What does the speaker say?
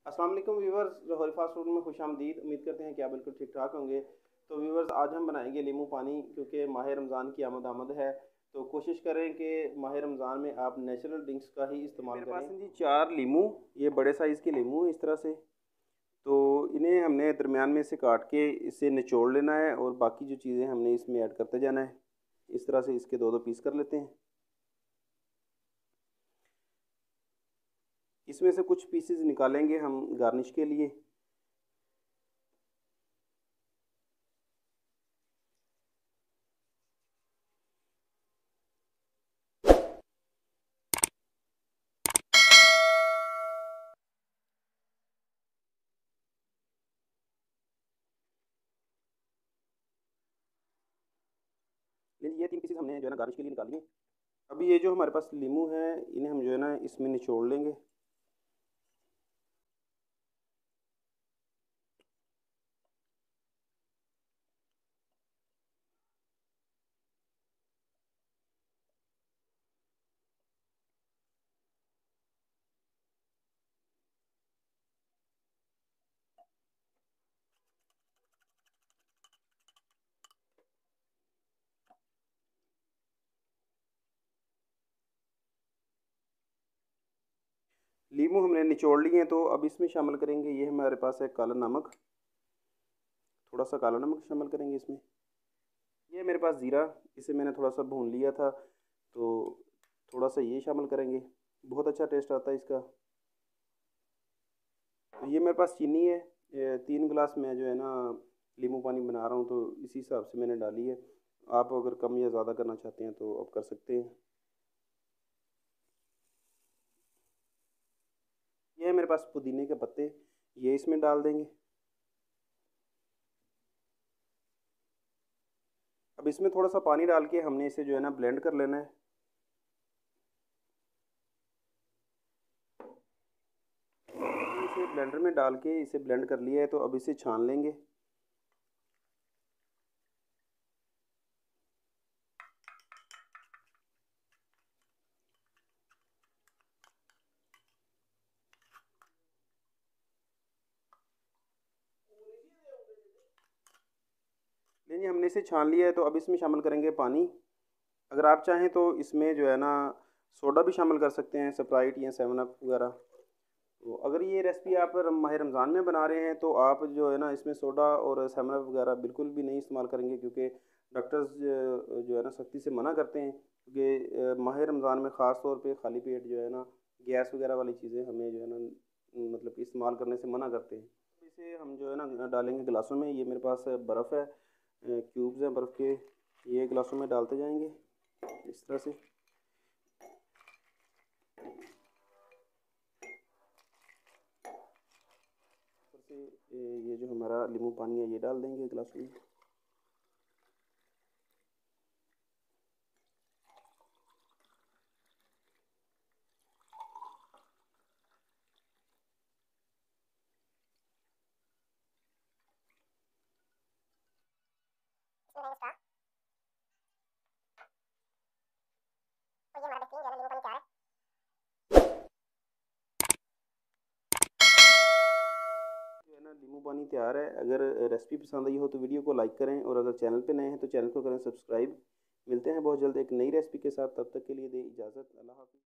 अस्सलाम वालेकुम viewers, Lahori fast food में खुशामदीद। उम्मीद करते हैं कि आप बिल्कुल ठीक ठाक होंगे। तो व्यूवर्स, आज हम बनाएंगे नींबू पानी, क्योंकि माह रमज़ान की आमद है। तो कोशिश करें कि माह रमज़ान में आप नेचुरल ड्रिंक्स का ही इस्तेमाल करें। मेरे पास हैं जी 4 लीमू, ये बड़े साइज़ के लीमू इस तरह से। तो इन्हें हमने दरमियान में से काट के इसे निचोड़ लेना है और बाकी जो चीज़ें हमने इसमें ऐड करते जाना है। इस तरह से इसके दो दो पीस कर लेते हैं। इसमें से कुछ पीसेस निकालेंगे हम गार्निश के लिए। ये 3 पीसेस हमने जो है ना गार्निश के लिए निकाल लिए। अभी ये जो हमारे पास लीमू है, इन्हें हम जो है ना इसमें निचोड़ लेंगे। लीमू हमने निचोड़ लिए हैं, तो अब इसमें शामिल करेंगे, ये हमारे पास है काला नमक। थोड़ा सा काला नमक शामिल करेंगे इसमें। ये मेरे पास ज़ीरा, इसे मैंने थोड़ा सा भून लिया था, तो थोड़ा सा ये शामिल करेंगे। बहुत अच्छा टेस्ट आता है इसका। तो ये मेरे पास चीनी है, 3 गिलास में जो है ना नींबू पानी बना रहा हूँ, तो इसी हिसाब से मैंने डाली है। आप अगर कम या ज़्यादा करना चाहते हैं तो आप कर सकते हैं। ये है मेरे पास पुदीने के पत्ते, ये इसमें डाल देंगे। अब इसमें थोड़ा सा पानी डाल के हमने इसे जो है ना ब्लेंड कर लेना है। इसे ब्लेंडर में डाल के इसे ब्लेंड कर लिया है, तो अब इसे छान लेंगे। नहीं, हमने इसे छान लिया है, तो अब इसमें शामिल करेंगे पानी। अगर आप चाहें तो इसमें जो है ना सोडा भी शामिल कर सकते हैं, स्प्राइट या 7 अप वगैरह। तो अगर ये रेसिपी आप माह रमज़ान में बना रहे हैं, तो आप जो है ना इसमें सोडा और 7 अप वगैरह बिल्कुल भी नहीं इस्तेमाल करेंगे, क्योंकि डॉक्टर्स जो है ना सख्ती से मना करते हैं, क्योंकि माह रमज़ान में ख़ास तौर पे खाली पेट जो है ना गैस वगैरह वाली चीज़ें हमें जो है ना मतलब कि इस्तेमाल करने से मना करते हैं। इसे हम जो है ना डालेंगे गिलासों में। ये मेरे पास बर्फ़ है, क्यूब्स हैं बर्फ़ के, ये गिलासों में डालते जाएंगे इस तरह से। ऊपर से ये जो हमारा नींबू पानी है ये डाल देंगे गिलासों में। और ये हमारा बेहतरीन जो है ना नींबू पानी तैयार है। जो है ना नींबू पानी तैयार है। अगर रेसिपी पसंद आई हो तो वीडियो को लाइक करें, और अगर चैनल पे नए हैं तो चैनल को करें सब्सक्राइब। मिलते हैं बहुत जल्द एक नई रेसिपी के साथ, तब तक के लिए दे इजाज़त। अल्लाह हाफ़िज़।